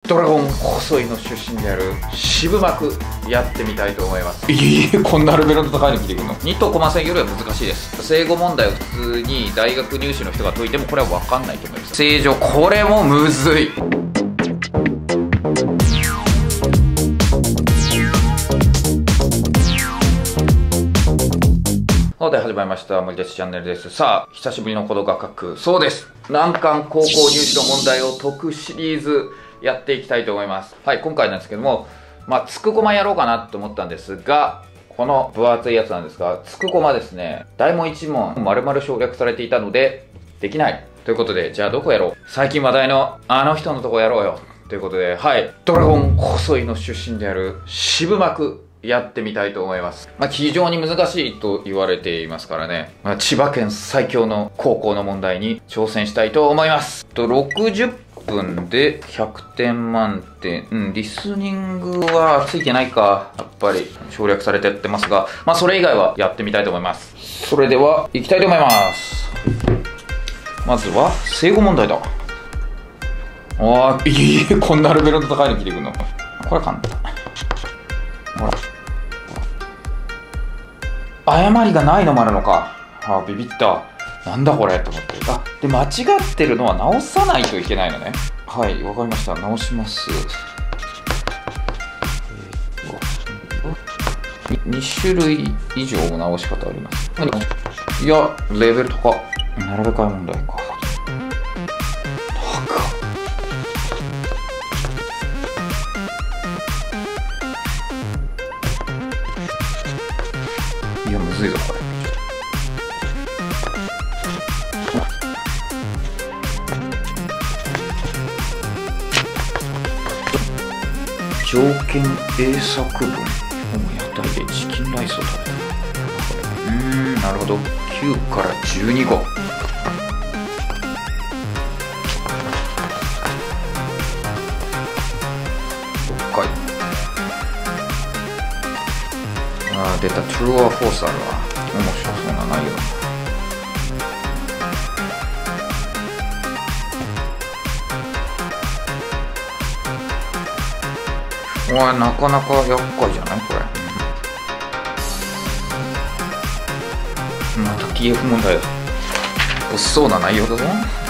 ドラゴン細いの出身である渋幕やってみたいと思います。こんなレベルの高いの聞いてくるの。2とコマ線よりは難しいです。正誤問題を普通に大学入試の人が解いてもこれは分かんないと思います。正常、これもむずい。で始まりました森鉄チャンネルです。さあ、久しぶりのことが書く。そうです、難関高校入試の問題を解くシリーズやっていきたいと思います。はい、今回なんですけども、つくこまやろうかなと思ったんですが、この分厚いやつなんですが、つくこまですね、大問1問丸々省略されていたのでできないということで、じゃあどこやろう、最近話題のあの人のとこやろうよということで、はい、ドラゴン細いの出身である渋幕やってみたいと思います。非常に難しいと言われていますからね。千葉県最強の高校の問題に挑戦したいと思います。60分で100点満点。リスニングはついてないか。やっぱり省略されてやってますが、それ以外はやってみたいと思います。それでは、いきたいと思います。まずは、正誤問題だ。こんなレベルの高いの聞いてくるの。これ簡単。ほら、誤りがないのもあるのか。ビビった。なんだこれと思って。で、間違ってるのは直さないといけないのね。はい、わかりました。直します。2種類以上の直し方あります。いや、レベル高っ。並べ替え問題か。いや、むずいぞこれ。条件英作文。屋台でチキンライスを食べた。なるほど。9から12個。6回。出た。True or False あるわ。面白そうな内容。なかなか厄介じゃないこれ。また TF 問題だ。物騒な内容だぞ。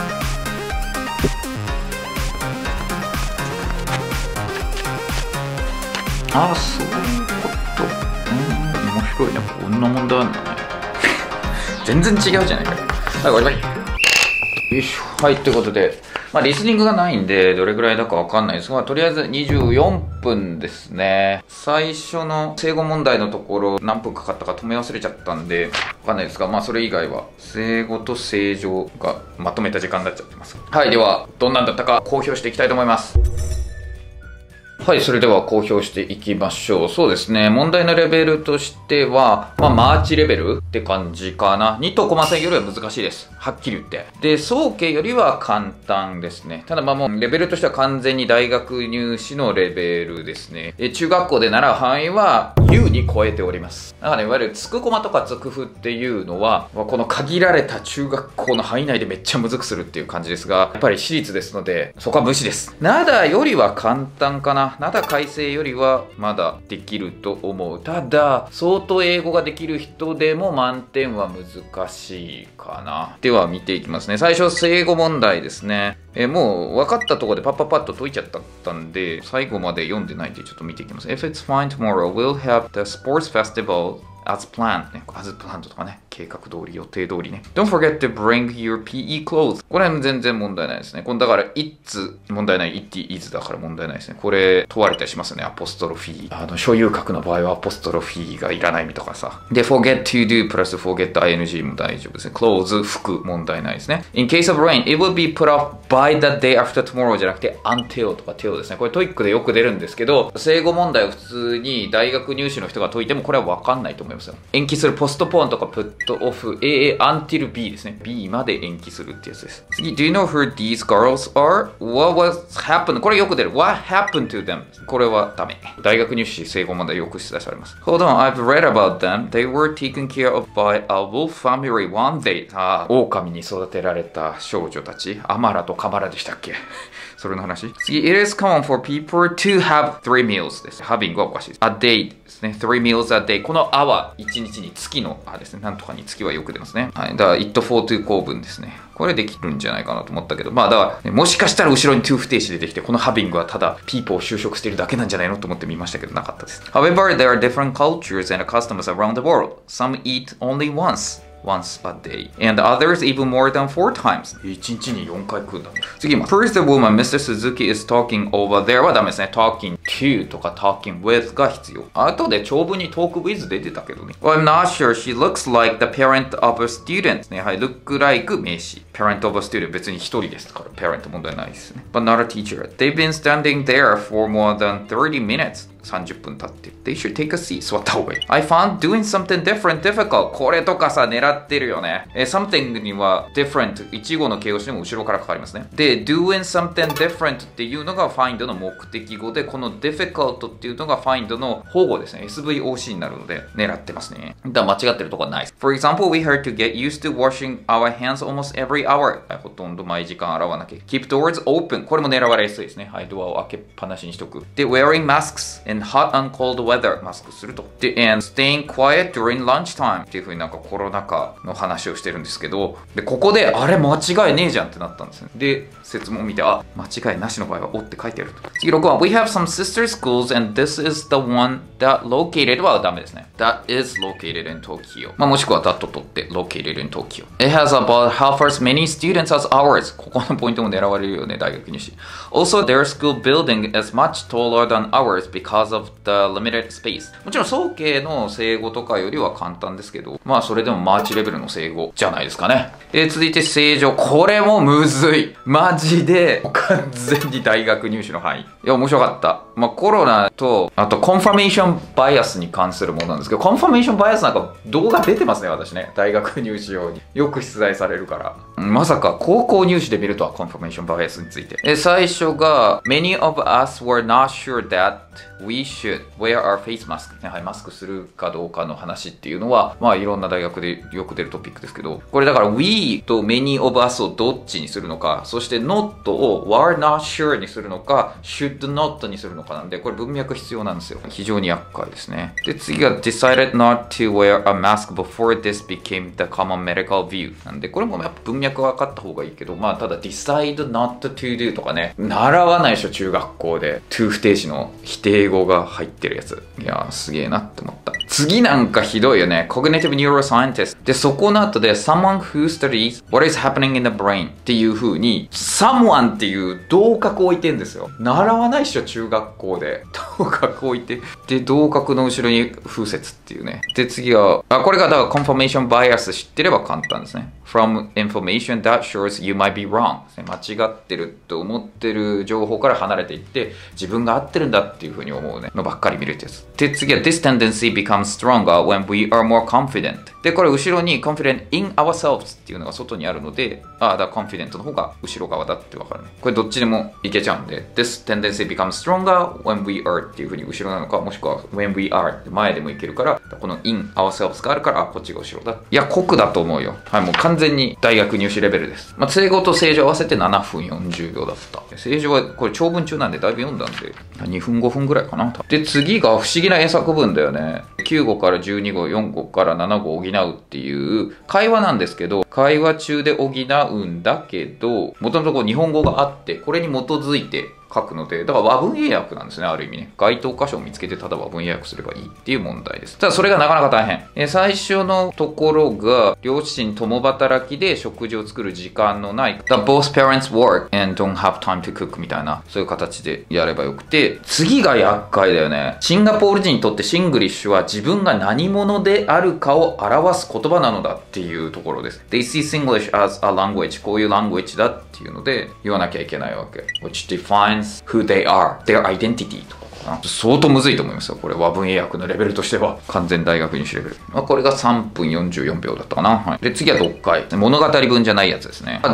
そういうこと。面白いね。こんな問題あるんだね。全然違うじゃないかよ。はい、終わり。よいしょ。はい、ということで、リスニングがないんで、どれぐらいだかわかんないですが、とりあえず24分ですね。最初の正誤問題のところ、何分かかったか止め忘れちゃったんで、わかんないですが、それ以外は、正誤と正常がまとめた時間になっちゃってます。はい、では、どんなんだったか公表していきたいと思います。はい、それでは公表していきましょう。そうですね。問題のレベルとしては、マーチレベルって感じかな。2とコマ線よりは難しいです。はっきり言って。で、早慶よりは簡単ですね。ただもうレベルとしては完全に大学入試のレベルですね。中学校で習う範囲は優に超えております。だからね、いわゆるつくコマとかつくふっていうのは、この限られた中学校の範囲内でめっちゃむずくするっていう感じですが、やっぱり私立ですので、そこは無視です。灘よりは簡単かな。灘改正よりはまだできると思う。ただ、相当英語ができる人でも満点は難しいかな。では見ていきますね。最初、正誤問題ですね。もう分かったところでパッパッと解いちゃったんで、最後まで読んでないんでちょっと見ていきます。If it's fine tomorrow, we'll have the sports festival as planned ね。as planned とかね。計画通り、予定通りね。Don't forget to bring your PE clothes. これは全然問題ないですね。だから、it's 問題ない。it is だから問題ないですね。これ問われたりしますね。アポストロフィー。所有格の場合はアポストロフィーがいらないとかさ。で、forget to do プラス forget ing も大丈夫ですね。clothes 服問題ないですね。In case of rain, it will be put off by the day after tomorrow じゃなくて until とか till ですね。これトイックでよく出るんですけど、正誤問題を普通に大学入試の人が解いてもこれは分かんないと思いますよ。延期するポストポーンとかプットオフ AA until B ですね。B まで延期するってやつです。次、Do you know who these girls are? What was happened? これよく出る。What happened to them? これはダメ。大学入試正誤問題よく出題されます。Hold on, I've read about them. They were taken care of by a wolf family one day. 狼に育てられた少女たち。アマラとカマラでしたっけそれの話。次、It is common for people to have 3 meals です。having はおかしいです。a day ですね。3 meals a day。この a は1日に月の a ですね。なんとかに月はよく出ますね。はい。だから it for to 構文ですね。これできるんじゃないかなと思ったけど、まあだから、もしかしたら後ろに to 不定詞出てきて、この having はただ people を修飾しているだけなんじゃないのと思ってみましたけど、なかったです。However, there are different cultures and customs around the world. Some eat only once a day, and others even more than 4 times. 1日に4回食うんだ。次も First the woman, Mr. Suzuki is talking over there はダメですね。talking to とか talking with が必要。後で長文に talk with 出てたけどね。Well, I'm not sure. She looks like the parent of a student. ね、はい、look like 名詞。parent of a student 別に一人ですから、parent 問題ないですね。But not a teacher. They've been standing there for more than 30 minutes. 30分経って。They should take a seat. 座った方がいい。I found doing something different difficult. これとかさ、狙ってるよね。something には different 一語の形容詞でも後ろからかかりますね。で、doing something different っていうのが find の目的語で、この difficult っていうのが find の保護ですね。SVOC になるので、狙ってますね。だから間違ってるとこはないです。For example, we had to get used to washing our hands almost every hour. ほとんど毎時間洗わなきゃ。Keep doors open. これも狙われやすいですね。はい、ドアを開けっぱなしにしとく。で、wearing masks in hot and cold weather マスクすると。で、and staying quiet during lunchtime っていう風になんかコロナ禍の話をしてるんですけど、で、ここであれ間違いねえじゃんってなったんですね。で、説問を見て、あ、間違いなしの場合はおって書いてあると。次6番、We have some sister schools and this is the one that located はダメですね。That is located in Tokyo。まあ、もしくは that とって located in Tokyo。It has about half as many students as ours。ここのポイントも狙われるよね、大学入試。Also, their school building is much taller than ours because of the limited space。もちろん早慶の正語とかよりは簡単ですけど、まあそれでもマーチレベルの正語じゃないですかね。続いて正常。これもむずい。マジで完全に大学入試の範囲。いや、面白かった。まあコロナと、あとコンファメーションバイアスに関するものなんですけど、コンファメーションバイアスなんか動画出てますね、私ね。大学入試用に。よく出題されるから。まさか高校入試で見るとは、コンファメーションバイアスについて。最初が、Many of us were not sure that we should wear our face mask。はい、マスクするかどうかの話っていうのは、まあいろんな大学でよく出るトピックですけど、これだから we と many of us をどっちにするのか、そして not を were not sure にするのか、should not にするのかなんで、これ文脈必要なんですよ。非常に厄介ですね。で、次が decided not to wear a mask before this became the common medical view。なんで、これもやっぱ文脈分かった方がいいけど、まあただ decide not to do とかね、習わないでしょ、中学校で。to 不定詞の否定語が入ってるやつ。いやー、すげえなって思った。次なんかひどいよね。Cognitive Neuroscientist。で、そこの後で Someone who studies what is happening in the brain っていう風に Someone っていう同格置いてんですよ。習わないっしょ、中学校で。同格置いて。で、同格の後ろに風説っていうね。で、次は、これがだから Confirmation Bias 知ってれば簡単ですね。From information that shows you might be wrong。間違ってると思ってる情報から離れていって、自分が合ってるんだっていう風に思うね。のばっかり見るってやつ。で、次は This tendency becomes stronger when we are more confident。で、これ後ろに confident in ourselves っていうのが外にあるので、だから confident の方が後ろ側だってわかるね。これどっちでもいけちゃうんで、This tendency becomes stronger when we are っていう風に後ろなのか、もしくは when we are って前でもいけるから、この in ourselves があるから、こっちが後ろだ。いや、酷だと思うよ。はい、もう完全に大学入試レベルです。まあ、正語と正常合わせて7分40秒だった。正常はこれ長文中なんでだいぶ読んだんで、2分5分ぐらいかな。で、次が不思議な英作文だよね。9語から12語、4語から7語を補うっていう会話なんですけど、会話中で補うんだけど、もともと日本語があって、これに基づいて書くので、だから和文英訳なんですね、ある意味ね。該当箇所を見つけてただ和文英訳すればいいっていう問題です。ただそれがなかなか大変。最初のところが、両親共働きで食事を作る時間のない、both parents work and don't have time to cook みたいな、そういう形でやればよくて、次が厄介だよね。シンガポール人にとってシングリッシュは自分が何者であるかを表す言葉なのだっていうところです。They see Singlish as a language。こういう language だっていうので言わなきゃいけないわけ。which defines who they are, their identity とかかな。相当むずいと思いますよ。これ和文英訳のレベルとしては完全大学入試レベル。これが3分44秒だったかな。はい、で、次は読解。物語文じゃないやつですね。読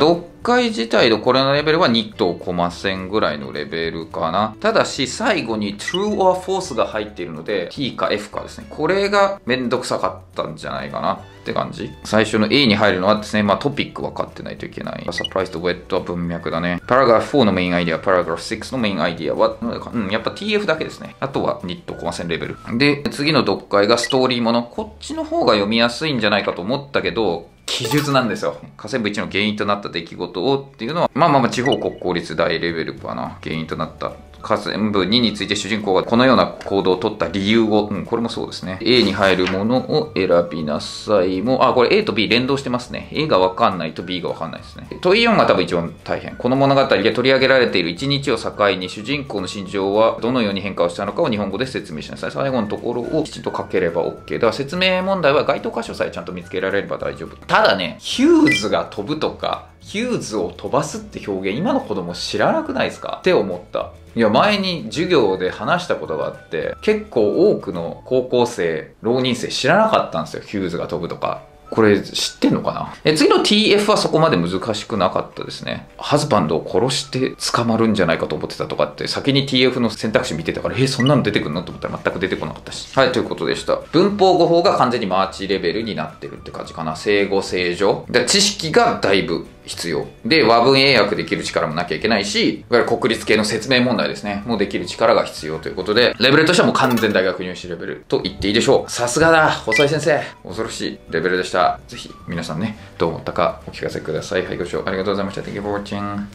解自体のこれのレベルは2とコマ線ぐらいのレベルかな。ただし、最後に True or False が入っているので、T か F かですね。これがめんどくさかったんじゃないかなって感じ。最初の A に入るのはですね、まあトピック分かってないといけない。サプライズとウェットは文脈だね。パラグラフ4のメインアイディア、パラグラフ6のメインアイディアは、やっぱ TF だけですね。あとは2とコマ線レベル。で、次の読解がストーリーもの。こっちの方が読みやすいんじゃないかと思ったけど、記述なんですよ。河川部1の原因となった出来事をっていうのは、まあ地方国公立大レベルかな。原因となった河川部2について主人公がこのような行動を取った理由を、これもそうですね。A に入るものを選びなさいも、これ A と B 連動してますね。A がわかんないと B がわかんないですね。問い4が多分一番大変。この物語で取り上げられている1日を境に主人公の心情はどのように変化をしたのかを日本語で説明しなさい。最後のところをきちんと書ければ OK。だから説明問題は該当箇所さえちゃんと見つけられれば大丈夫。ただね、ヒューズが飛ぶとか、ヒューズを飛ばすって表現、今の子供知らなくないですかって思った。いや、前に授業で話したことがあって、結構多くの高校生、浪人生知らなかったんですよ。ヒューズが飛ぶとか。これ知ってんのかな。次の TF はそこまで難しくなかったですね。ハズバンドを殺して捕まるんじゃないかと思ってたとかって、先に TF の選択肢見てたから、そんなの出てくるのと思ったら全く出てこなかったし。はい、ということでした。文法語法が完全にマーチレベルになってるって感じかな。正語正常。で、知識がだいぶ必要。で、和文英訳できる力もなきゃいけないし、いわゆる国立系の説明問題ですね。もうできる力が必要ということで、レベルとしてはもう完全大学入試レベルと言っていいでしょう。さすがだ、細井先生。恐ろしいレベルでした。ぜひ皆さんね、どう思ったかお聞かせください。はい、ご視聴ありがとうございました。Thank you for watching.